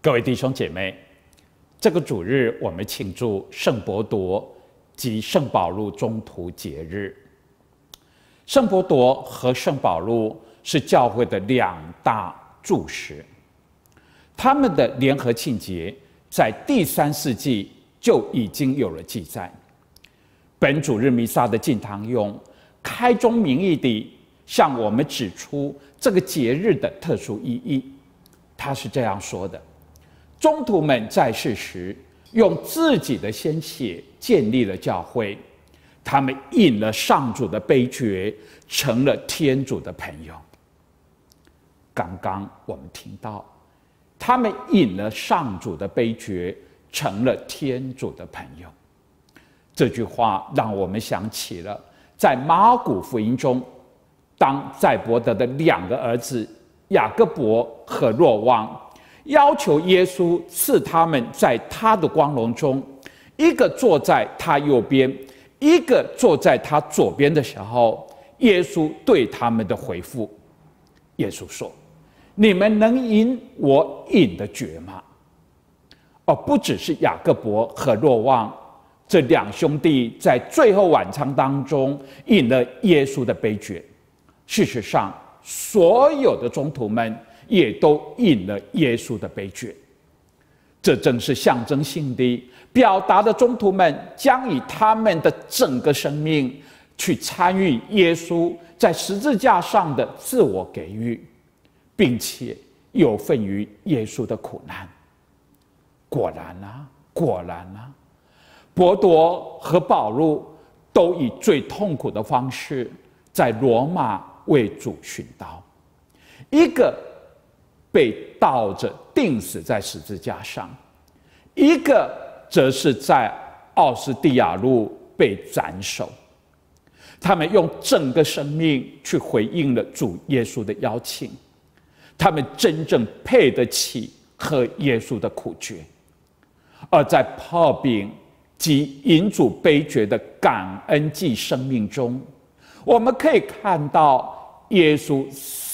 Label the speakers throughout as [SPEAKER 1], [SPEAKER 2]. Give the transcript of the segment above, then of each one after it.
[SPEAKER 1] 各位弟兄姐妹，这个主日我们庆祝圣伯多及圣保禄中途节日。圣伯多和圣保禄是教会的两大柱石，他们的联合庆节在第3世纪就已经有了记载。本主日弥撒的敬堂用开宗明义地向我们指出这个节日的特殊意义。他是这样说的：宗徒们在世时用自己的鲜血建立了教会，他们饮了上主的杯爵，成了天主的朋友。刚刚我们听到，他们饮了上主的杯爵，成了天主的朋友。这句话让我们想起了在马古福音中，当载伯德的2个儿子雅各伯和若望要求耶稣赐他们在他的光荣中，一个坐在他右边，一个坐在他左边的时候，耶稣对他们的回复，耶稣说：你们能饮我饮的爵吗？不只是雅各伯和若望这2兄弟在最后晚餐当中饮了耶稣的杯爵，事实上所有的宗徒们也都饮了耶稣的杯爵。这正是象征性的表达的宗徒们将以他们的整个生命去参与耶稣在十字架上的自我给予，并且有份于耶稣的苦难。果然啊，伯多和保禄都以最痛苦的方式在罗马为主殉道，一个被倒着钉死在十字架上，一个则是在奥斯蒂亚路被斩首。他们用整个生命去回应了主耶稣的邀请，他们真正配得起喝耶稣的苦爵。而在擘饼及饮主杯爵的感恩祭生命中，我们可以看到耶稣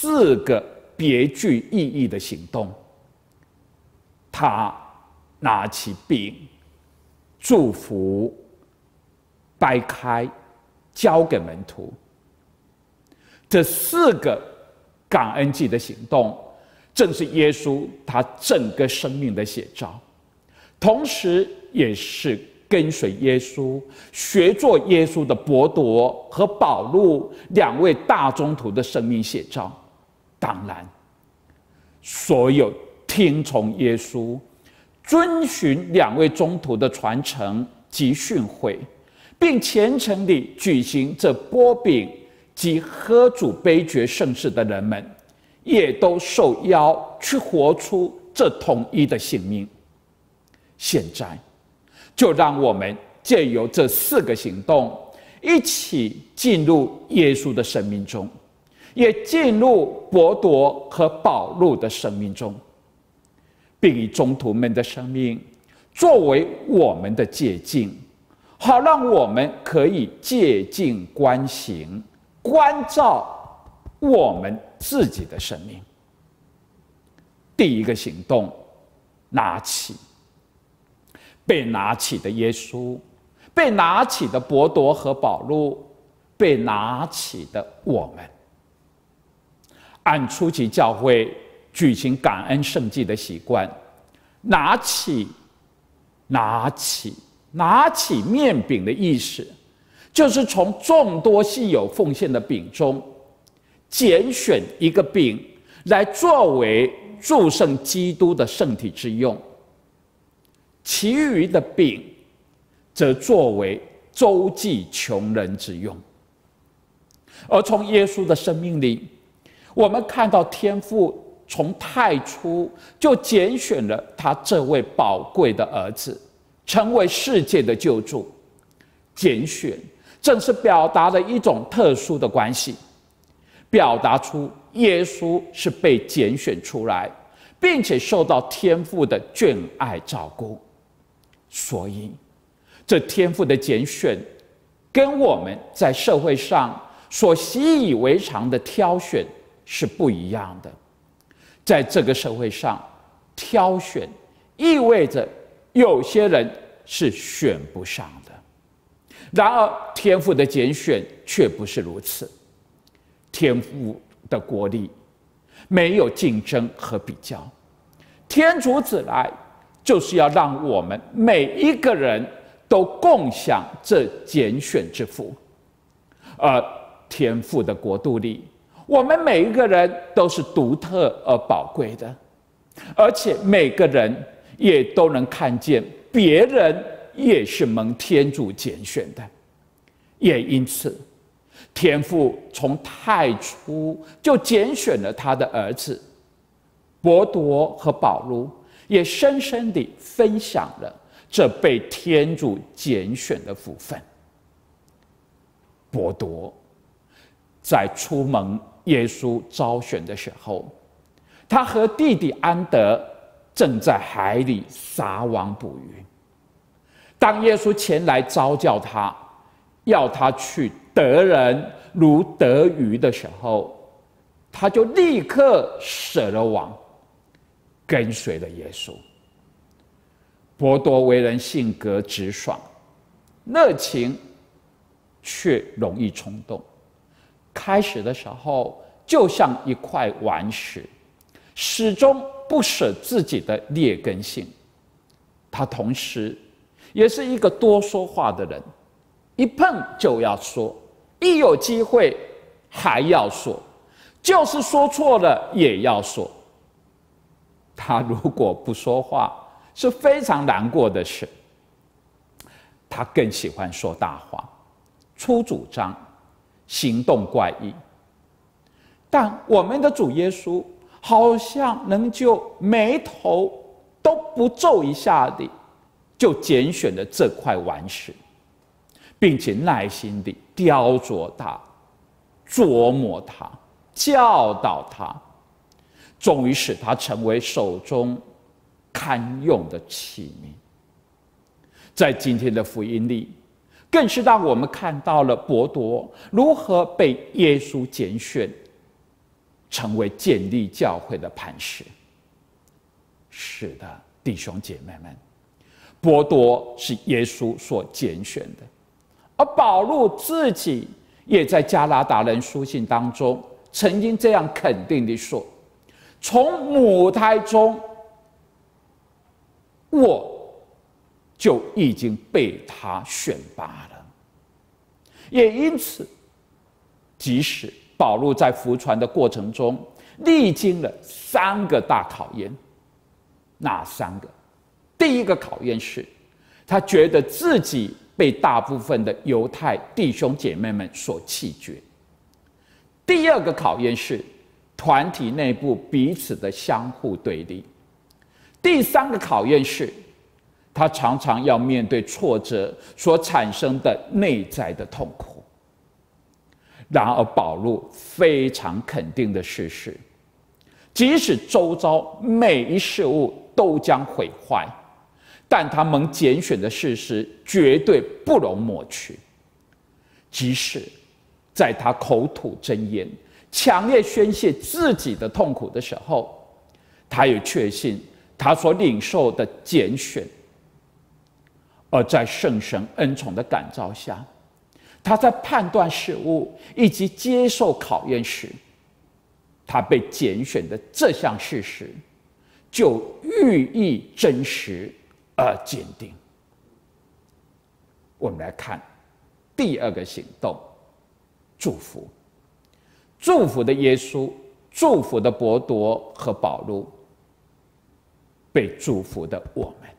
[SPEAKER 1] 4个别具意义的行动。他拿起饼，祝福，掰开，交给门徒。这4个感恩祭的行动，正是耶稣他整个生命的写照，同时也是跟随耶稣、学做耶稣的伯多和保禄2位大宗徒的生命写照。当然，所有听从耶稣、遵循2位宗徒的传承及训诲，并虔诚地举行这擘饼及喝主杯爵盛事的人们，也都受邀去活出这统一的性命。现在就让我们借由这4个行动，一起进入耶稣的生命中，也进入伯多和保禄的生命中，并以宗徒们的生命作为我们的借镜，好让我们可以借镜观行，关照我们自己的生命。第一个行动，拿起。被拿起的耶稣，被拿起的伯多和保禄，被拿起的我们。按初期教会举行感恩圣祭的习惯，拿起面饼的意思，就是从众多稀有奉献的饼中拣选一个饼来作为祝圣基督的圣体之用，其余的饼则作为周济穷人之用。而从耶稣的生命里，我们看到天父从太初就拣选了他这位宝贵的儿子，成为世界的救主。拣选正是表达了一种特殊的关系，表达出耶稣是被拣选出来，并且受到天父的眷爱照顾。所以这天父的拣选跟我们在社会上所习以为常的挑选是不一样的。在这个社会上， 挑选，意味着有些人是选不上的。然而，天父的拣选却不是如此。天父的国里没有竞争和比较，天主子来就是要让我们每一个人都共享这拣选之福。而天父的国度里，我们每一个人都是独特而宝贵的，而且每个人也都能看见别人也是蒙天主拣选的。也因此，天父从太初就拣选了他的儿子伯多和保禄，也深深地分享了这被天主拣选的福分。伯多在初蒙耶稣招选的时候，他和弟弟安德正在海里撒网捕鱼。当耶稣前来召叫他，要他去得人如得鱼的时候，他就立刻舍了网，跟随了耶稣。伯多为人性格直爽，热情却容易冲动。开始的时候就像一块顽石，始终不舍自己的劣根性。他同时也是一个多说话的人，一碰就要说，一有机会还要说，就是说错了也要说。他如果不说话，是非常难过的事。他更喜欢说大话，出主张，行动怪异。但我们的主耶稣好像能就眉头都不皱一下的，就拣选了这块顽石，并且耐心地雕琢它，琢磨它，教导它，终于使它成为手中堪用的器皿。在今天的福音里，更是让我们看到了伯多如何被耶稣拣选，成为建立教会的磐石。是的，弟兄姐妹们，伯多是耶稣所拣选的，而保禄自己也在加拉达人书信当中曾经这样肯定地说：从母胎中，我就已经被他选拔了。也因此，即使保禄在服传的过程中历经了3个大考验，哪3个？第一个考验是，他觉得自己被大部分的犹太弟兄姐妹们所弃绝。第二个考验是，团体内部彼此的相互对立。第3个考验是，他常常要面对挫折所产生的内在的痛苦。然而保禄非常肯定的事实，即使周遭每一事物都将毁坏，但他蒙拣选的事实绝对不容抹去。即使在他口吐真言，强烈宣泄自己的痛苦的时候，他也确信他所领受的拣选。而在圣神恩宠的感召下，他在判断事物以及接受考验时，他被拣选的这项事实就寓意真实而坚定。我们来看第2个行动，祝福。祝福的耶稣，祝福的伯多和保禄，被祝福的我们。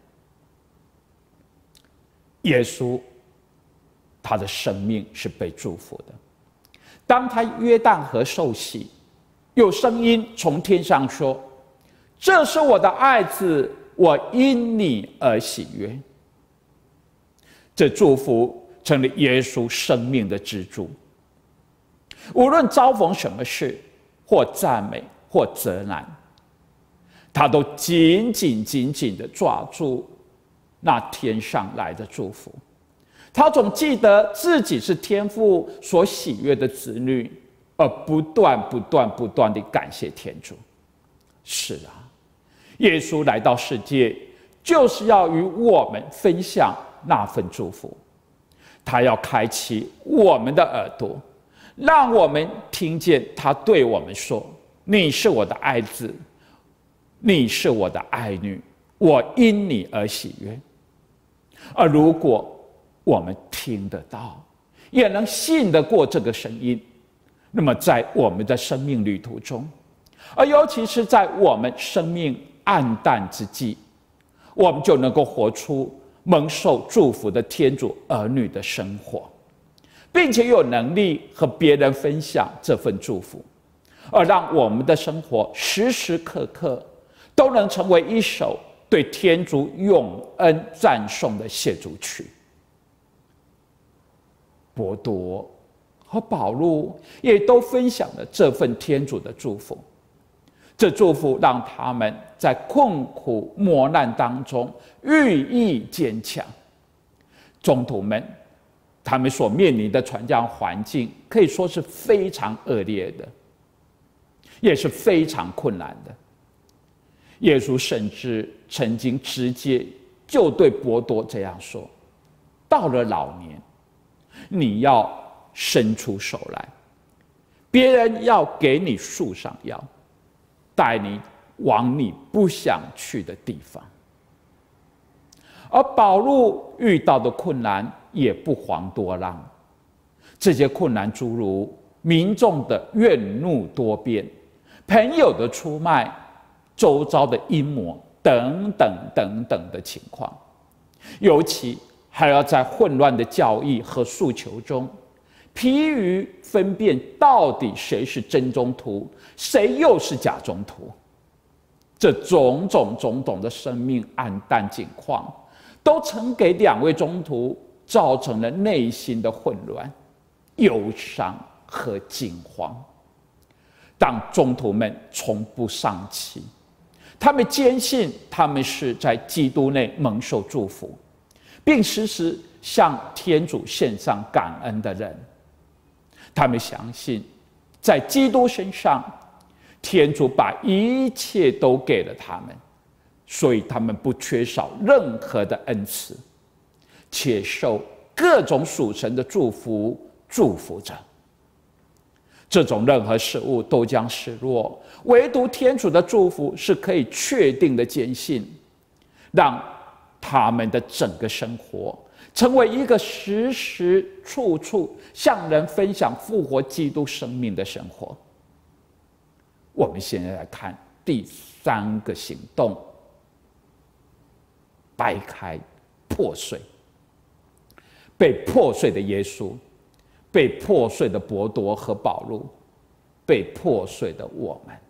[SPEAKER 1] 耶稣他的生命是被祝福的。当他约旦河受洗，有声音从天上说：这是我的爱子，我因你而喜悦。这祝福成了耶稣生命的支柱。无论遭逢什么事，或赞美或责难，他都紧紧地抓住那天上来的祝福。他总记得自己是天父所喜悦的子女，而不断地感谢天主。是啊， 耶稣来到世界，就是要与我们分享那份祝福。他要开启我们的耳朵，让我们听见他对我们说：“你是我的爱子，你是我的爱女，我因你而喜悦。”而如果我们听得到，也能信得过这个声音，那么在我们的生命旅途中，而尤其是在我们生命暗淡之际，我们就能够活出蒙受祝福的天主儿女的生活，并且有能力和别人分享这份祝福，而让我们的生活时时刻刻都能成为一首对天主永恩赞颂的谢主曲。伯多和保禄也都分享了这份天主的祝福，这祝福让他们在困苦磨难当中日益坚强。宗徒们，他们所面临的传教环境可以说是非常恶劣的，也是非常困难的。耶稣甚至曾经直接就对伯多这样说：“到了老年，你要伸出手来，别人要给你束上腰，带你往你不想去的地方。”而保禄遇到的困难也不遑多让，这些困难诸如民众的怨怒多变、朋友的出卖、周遭的阴谋等等等等的情况，尤其还要在混乱的教义和诉求中，疲于分辨到底谁是真宗徒，谁又是假宗徒。这种种的生命暗淡境况，都曾给两位宗徒造成了内心的混乱、忧伤和惊慌。但宗徒们从不丧气，他们坚信他们是在基督内蒙受祝福，并时时向天主献上感恩的人。他们相信，在基督身上，天主把一切都给了他们，所以他们不缺少任何的恩赐，且受各种属神的祝福祝福着。这种任何事物都将失落，唯独天主的祝福是可以确定的坚信，让他们的整个生活成为一个时时处处向人分享复活基督生命的生活。我们现在来看第三个行动：掰开破碎。被破碎的耶稣，被破碎的伯多和保禄，被破碎的我们。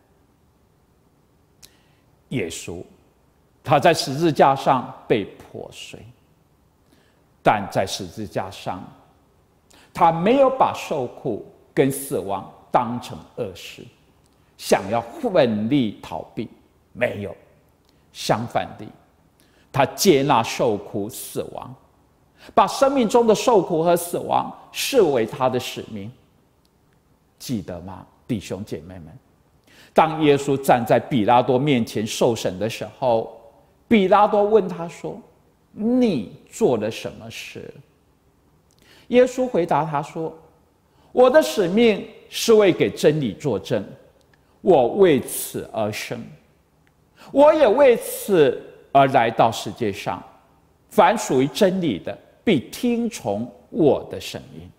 [SPEAKER 1] 耶稣，他在十字架上被破碎，但在十字架上，他没有把受苦跟死亡当成恶事，想要奋力逃避，没有。相反的，他接纳受苦死亡，把生命中的受苦和死亡视为他的使命。记得吗，弟兄姐妹们？当耶稣站在比拉多面前受审的时候，比拉多问他说：“你做了什么事？”耶稣回答他说：“我的使命是为给真理作证，我为此而生，我也为此而来到世界上。凡属于真理的，必听从我的声音。”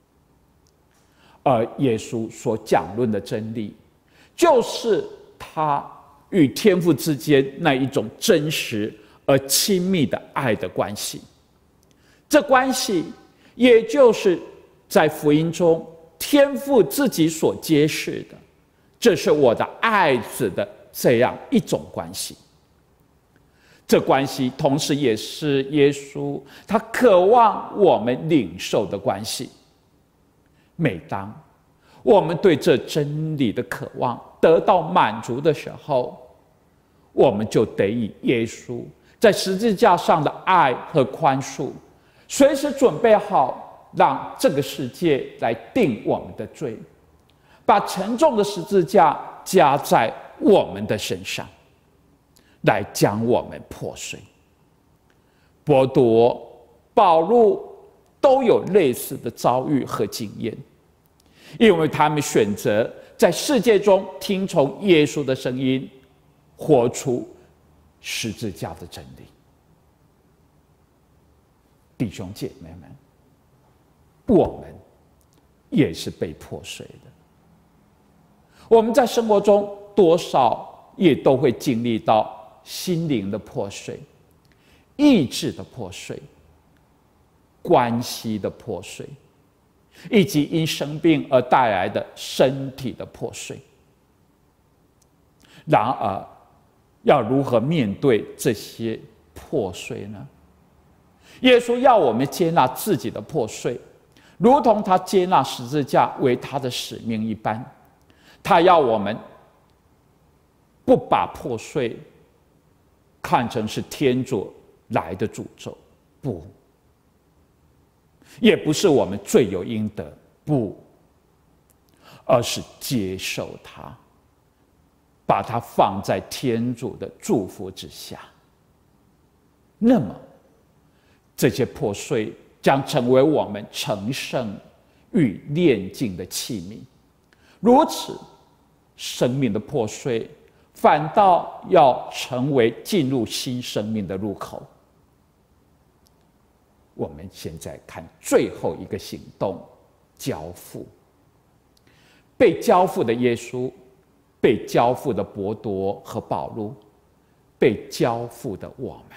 [SPEAKER 1] 而耶稣所讲论的真理，就是他与天父之间那一种真实而亲密的爱的关系。这关系也就是在福音中天父自己所揭示的，这是我的爱子的这样一种关系。这关系同时也是耶稣他渴望我们领受的关系。每当我们对这真理的渴望得到满足的时候，我们就得以耶稣在十字架上的爱和宽恕，随时准备好让这个世界来定我们的罪，把沉重的十字架加在我们的身上。 来将我们破碎。伯多、保禄都有类似的遭遇和经验，因为他们选择在世界中听从耶稣的声音，活出十字架的真理。弟兄姐妹们，我们也是被破碎的。我们在生活中多少也都会经历到心灵的破碎、意志的破碎、关系的破碎，以及因生病而带来的身体的破碎。然而，要如何面对这些破碎呢？耶稣要我们接纳自己的破碎，如同他接纳十字架为他的使命一般。他要我们不把破碎看成是天主来的诅咒，不，也不是我们罪有应得，不，而是接受它，把它放在天主的祝福之下。那么这些破碎将成为我们成圣与炼净的器皿。如此，生命的破碎反倒要成为进入新生命的入口。我们现在看最后一个行动，交付。被交付的耶稣，被交付的伯多和保禄，被交付的我们。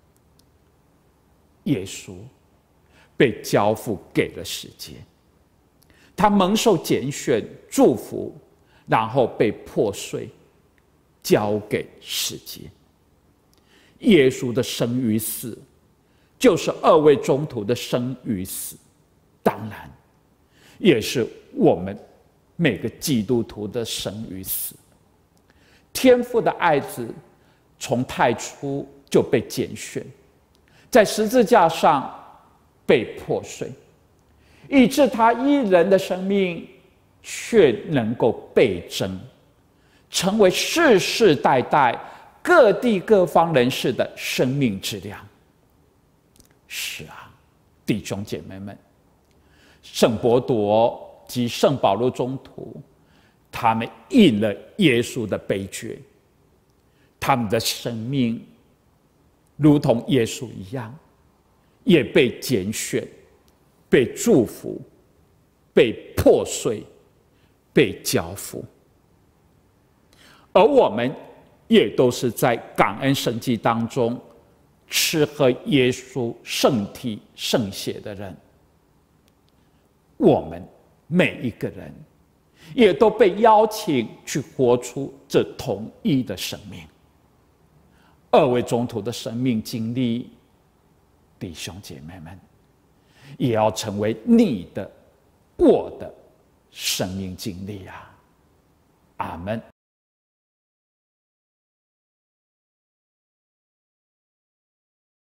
[SPEAKER 1] 耶稣被交付给了世界，他蒙受拣选、祝福，然后被破碎，交给世界。耶稣的生与死，就是二位宗徒的生与死，当然，也是我们每个基督徒的生与死。天父的爱子从太初就被拣选，在十字架上被破碎，以致他一人的生命却能够倍增，成为世世代代各地各方人士的生命质量。是啊，弟兄姐妹们，圣伯多及圣保禄宗徒，他们应了耶稣的悲诀，他们的生命如同耶稣一样，也被拣选、被祝福、被破碎、被交付。而我们也都是在感恩圣祭当中吃喝耶稣圣体圣血的人。我们每一个人也都被邀请去活出这同一的生命。二位宗徒的生命经历，弟兄姐妹们，也要成为你的、我的生命经历啊！阿们。